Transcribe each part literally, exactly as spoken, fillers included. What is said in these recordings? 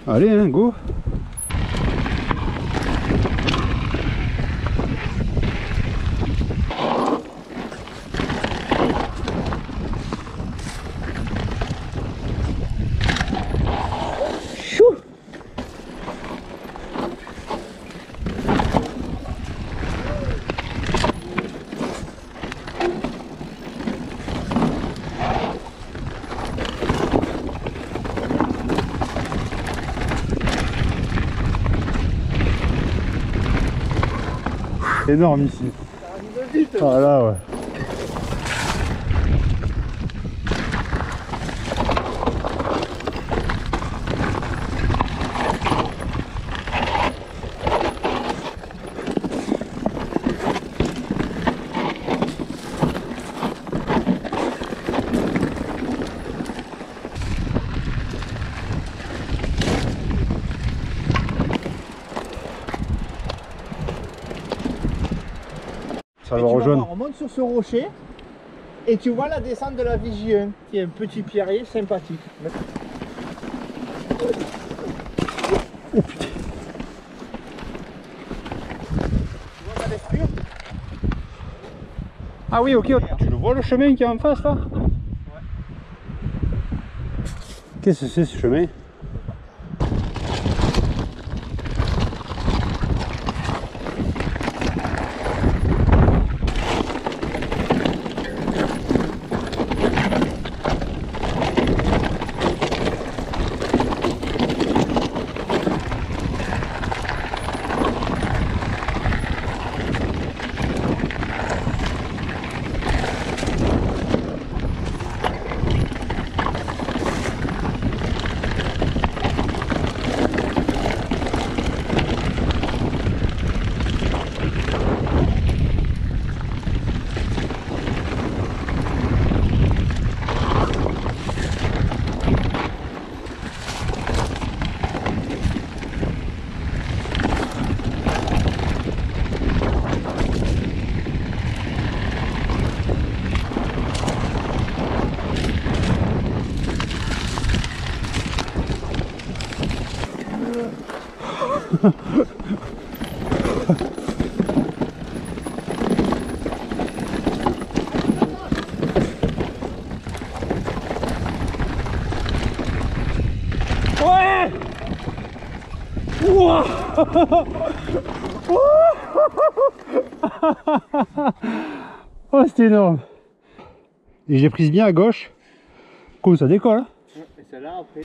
Allez, hein, go. Énorme ici. Ah là ouais. Ça va rejoindre. On monte sur ce rocher et tu vois la descente de la Vigie un, qui est un petit pierrier sympathique. Oh putain. Tu vois la lecture? Ah oui, ok, tu le vois le chemin qui est en face là? Ouais. Qu'est-ce que c'est ce chemin? Ouais. Wow. Oh, c'était énorme. Et j'ai prise bien à gauche. Cool, ça décolle. Hein. Et celle-là après.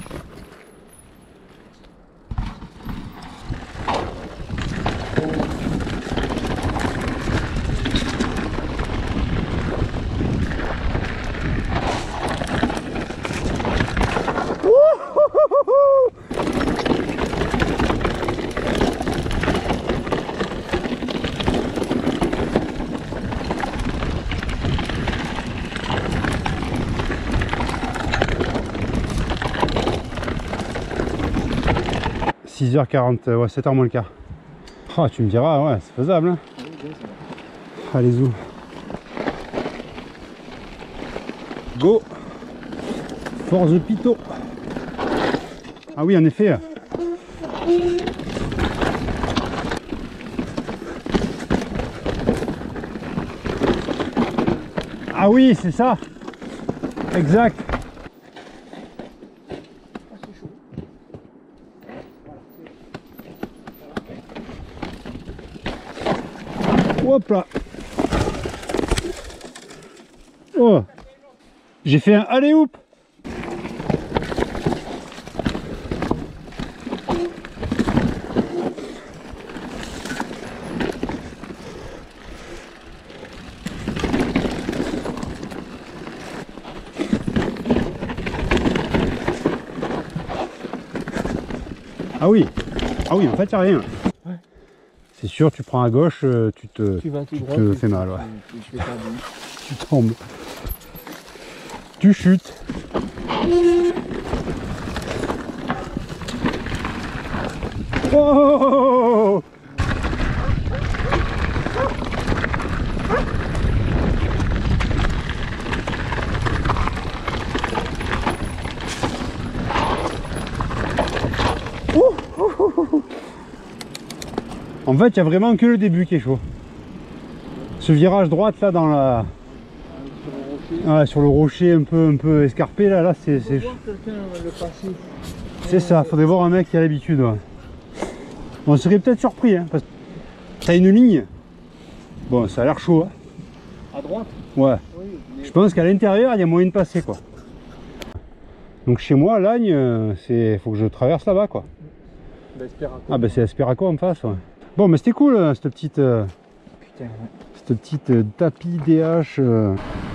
six heures quarante, ouais, sept heures moins le quart. Oh, tu me diras, ouais, c'est faisable. Hein. Allez, zou. Go for the pito. Ah oui, en effet. Ah oui, c'est ça. Exact. Hop là. Oh. J'ai fait un alley-oop. Ah oui, ah oui, en fait, il n'y a rien. Ouais. C'est sûr, tu prends à gauche, tu te, tu vas tout tu droit, te tu fais mal. Ouais. Tu, tu, tu tombes. Tu chutes. Oh! En fait, il n'y a vraiment que le début qui est chaud. Ce virage droite là dans la... Ouais, sur le rocher un peu, un peu escarpé là, là c'est... C'est ça, faudrait voir un mec qui a l'habitude. Ouais. On serait peut-être surpris, hein, parce que t'as une ligne. Bon, ça a l'air chaud. Hein. À droite? Ouais. Oui, mais... Je pense qu'à l'intérieur, il y a moyen de passer, quoi. Donc chez moi, Lagne, c'est faut que je traverse là-bas, quoi. Ah bah c'est Espéraco en face, ouais. Bon, mais c'était cool, cette petite... Euh... Putain, ouais. Cette petite euh, tapis D H. Euh...